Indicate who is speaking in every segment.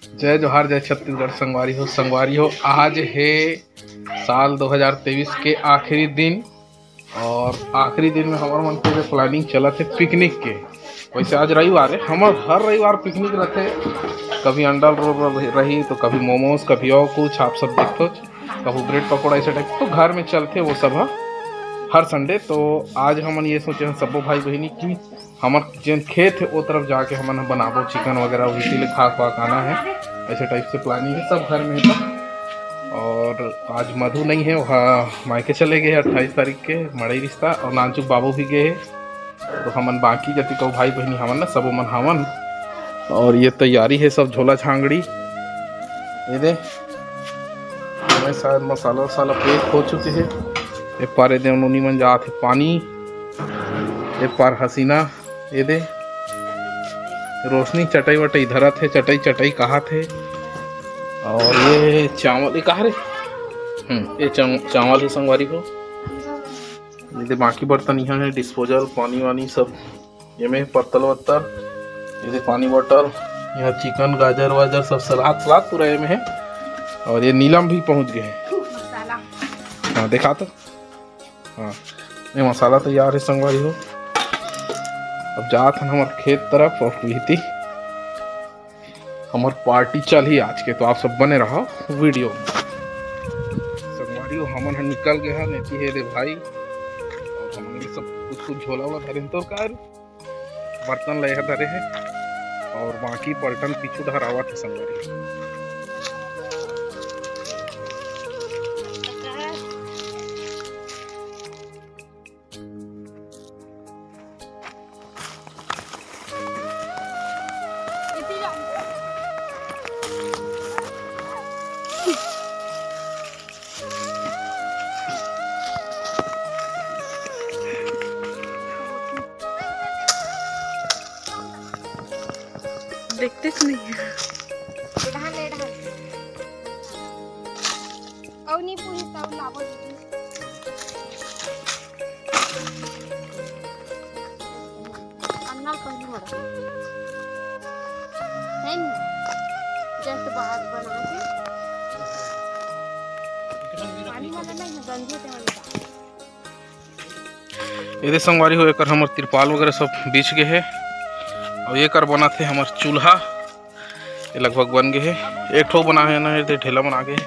Speaker 1: जय जोहार, जय छत्तीसगढ़। संगवारी हो आज है साल 2023 के आखिरी दिन। और आखिरी दिन में हमारे मन के प्लानिंग चला थे पिकनिक के। वैसे आज रविवार है, हमार हर रविवार पिकनिक रहते। कभी अंडा रोल रही तो कभी मोमोज, कभी और कुछ आप सब देखो, कभी ब्रेड पकौड़ा ऐसे टाइप तो घर में चलते वो सब हर संडे। तो आज हमन ये सोचे हैं सबो भाई बहनी की हमार जिन खेत है वो तरफ जाके हमन बनाबो चिकन वगैरह, उसी लिए खा आना है। ऐसे टाइप से प्लानिंग है, सब घर में है तो। और आज मधु नहीं है, वहाँ मायके चले गए 28 तारीख के मड़ई रिश्ता। और नानचुक बाबू भी गए हैं। तो हमन बाकी जति को भाई बहनी हमन ना सब मन हमन। और ये तैयारी है सब झोला झांगड़ी ये दे हमें शायद मसाला वसाला पैक हो चुके हैं। एक पार दे उन्होंने मन जात है पानी, एक पार हसीना ये दे रोशनी चटाई वटाई धरत है, चटाई कहा थे। और ये चावल ये कहा रे ये चावल ही संगवारी को ये बाकी बर्तन यहाँ है, डिस्पोजल पानी वानी सब ये में, पत्तल वत्तल ये पानी बोतल, यहाँ चिकन गाजर वाजर सब सलाद पूरा ये में है। और ये नीलम भी पहुँच गए हैं। हाँ देखा तो, हाँ ये मसाला तैयार है संगवारी हो। अब जात हैं हमारे खेत तरफ और हुई हमार पार्टी चल ही आज के। तो आप सब बने रहो वीडियो में। संगवारी हो हमन निकल गए हैं नेती है रे भाई। और हमन सब कुछ झोला वाला धरे तो कार बर्तन ले धरे हैं। और बाकी पलटन पीछू धरावा थे संगवारी।
Speaker 2: देखते नहीं है और नहीं पूरी ताऊ लाभो अन्ना कहीं मरा है नहीं जैसे बाहर बना के पानी वाला नहीं है, गंदे ते वाला।
Speaker 1: ये संगवारी हो एक हमारे तिरपाल वगैरह सब बीच गए है। और ये कर बना थे हमारे चूल्हा ये लगभग बन गए है। एक ठो बना है ना ढेला बना के।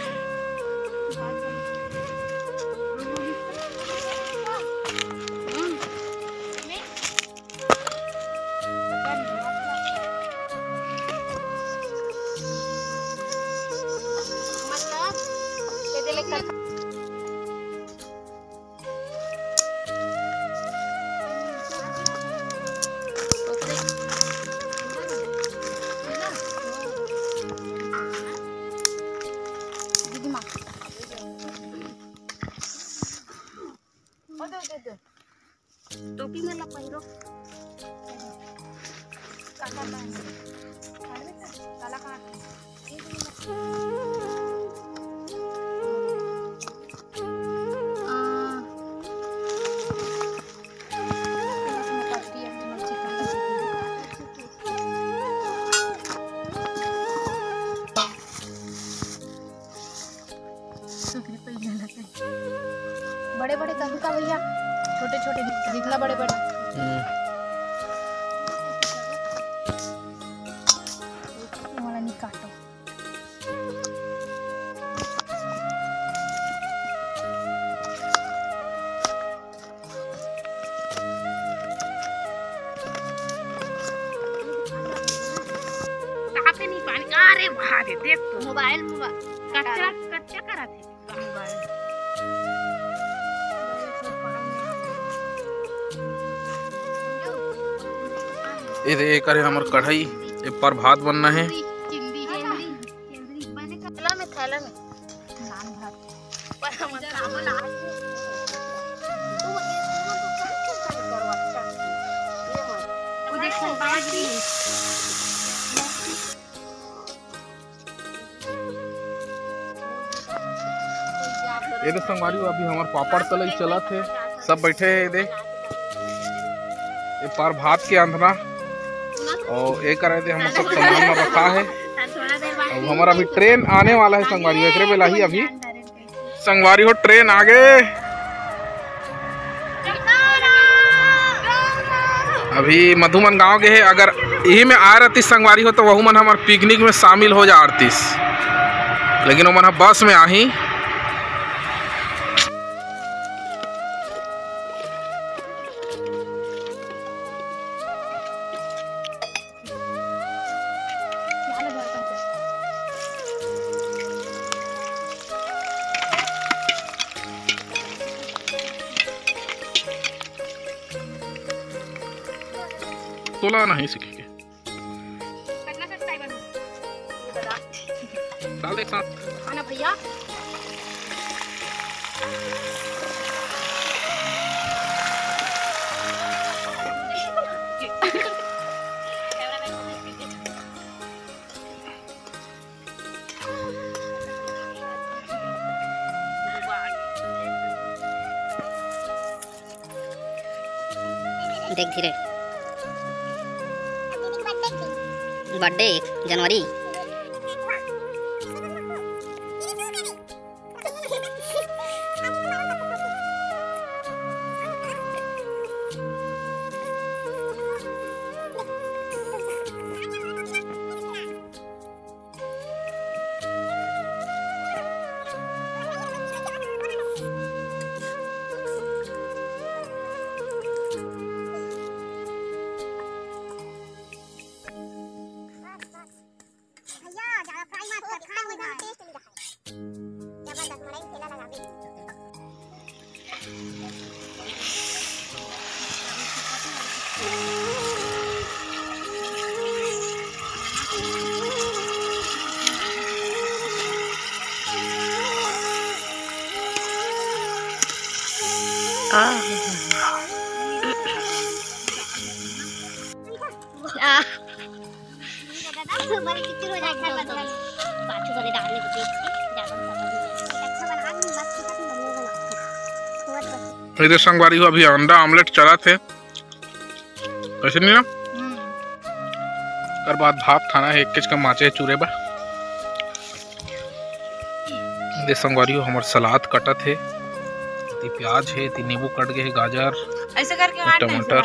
Speaker 2: टोपी में ला पहिरो काला बड़े बड़े कभी का भैया, छोटे छोटे दिखला बड़े बड़े। वाला नहीं काटो। कहाँ पे नहीं पानी? अरे वहाँ दे देख तो मोबाइल कच्चा करा थे मोबाइल।
Speaker 1: ये करे हमारे कढ़ाई एक पर भात बनना है।
Speaker 2: थैला में नान भात
Speaker 1: ये तो संगवारी अभी हमारे पापड़ तलई चला थे, सब बैठे हैं दे ये पार भात के अंधना और एक करे थे हम सब सामान में रखा है। अब हमारा अभी ट्रेन आने वाला है संगवारी एकरे बेला ही अभी संगवारी हो ट्रेन आ गए। अभी मधुमन गांव के है, अगर यही में आ रहती संगवारी हो तो वह मन हमारे पिकनिक में शामिल हो जा आरतीस, लेकिन वो मन बस में आही। तोला नहीं सीखेंगे डाल एक साथ
Speaker 2: आना भैया।
Speaker 3: देख धीरे बर्थडे 1 जनवरी।
Speaker 1: इधर संगवारी हो अभी अंडा ऑमलेट चला थे ऐसे नहीं ना कर बाद भात खाना है 1 का माचे चूरे बा। ये संगवारी हो हमार सलाद कटा थे, प्याज है, नींबू कट गए, गाजर
Speaker 2: ऐसे करके
Speaker 1: टमाटर।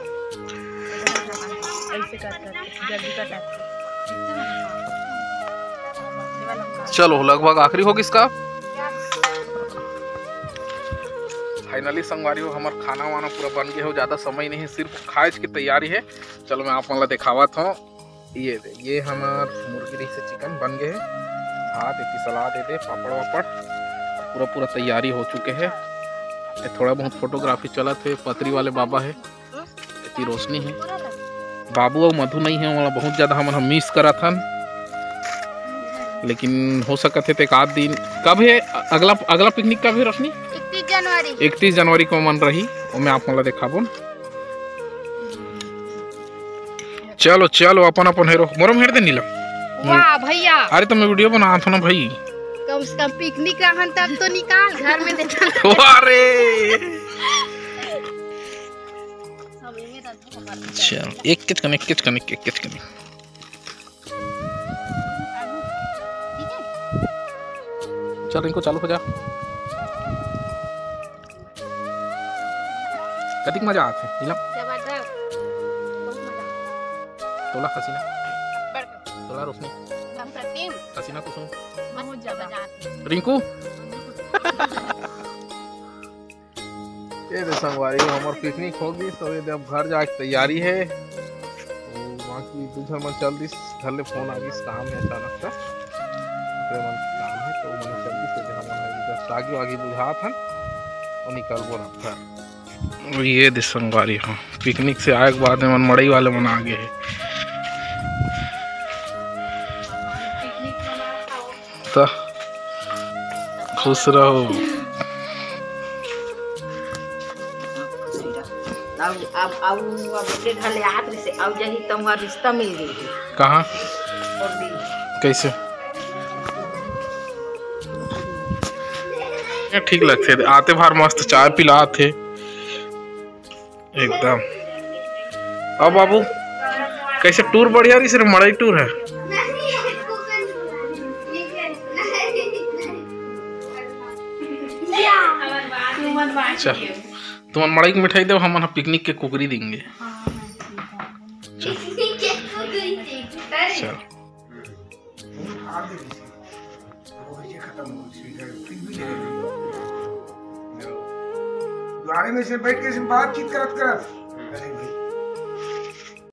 Speaker 1: चलो लगभग आखिरी हो किसका फाइनली संगवारी हो हमार खाना वाना पूरा बन गया हो, ज्यादा समय नहीं है, सिर्फ खाए की तैयारी है। चलो मैं आप मतलब दिखावत हूँ। ये हमार मुर्गी से चिकन बन गए है, भात इतनी सलाद दे पापड़ वापड़ पूरा पूरा तैयारी हो चुके हैं। थोड़ा बहुत फोटोग्राफी चला थे, पतरी वाले बाबा है, इतनी रोशनी है। बाबू और मधु नहीं है, वाला बहुत ज्यादा हम मिस करा था, लेकिन हो सकते थे एक आध दिन। कब है अगला पिकनिक कब है रोशनी? 31 जनवरी को मन रही, वो मैं आप मतलब दिखाबो। चलो चलो अपन अपन हेरो मोरम हेर दे नीलम।
Speaker 2: वाह भैया,
Speaker 1: अरे तो मैं वीडियो बना था ना भाई,
Speaker 2: कम से कम पिकनिक रहन तब तो निकाल घर में देता।
Speaker 1: अरे चल एक किच कने चल इनको चालू हो जा। कतिक मजा आते नीलम?
Speaker 2: जबरदस्त, बहुत मजा।
Speaker 1: तोला हसीना, तोला रोशनी,
Speaker 2: हम सतीम,
Speaker 1: हसीना कुसुम,
Speaker 2: बहुत मजा आती।
Speaker 1: रिंकू। ये संगवारी हमार पिकनिक होगी, तो ये अब घर जाके तैयारी है। तो बाकी दूसरा मन चल दिस घर ले फोन आ गई, काम है अचानक का, काम है तो मन चल दिस हम आगे आगे बुझा था और निकल वो घर। ये दिस संगवारी हो पिकनिक से आए के बाद में मन मड़ई वाले मन आगे है। तो खुश रहो।
Speaker 2: अब के घर ले आत से अब यही तुम्हारा रिश्ता मिल गई।
Speaker 1: कहाँ कैसे ठीक लगते आते बाहर मस्त चाय पिलाते एकदम। अब बाबू कैसे टूर बढ़िया रही, सिर्फ मड़ई टूर है? चल तुम मड़ई की मिठाई दो, हम पिकनिक के कुकरी देंगे। चल चल
Speaker 4: गाड़ी में से बैठ के बातचीत करत करत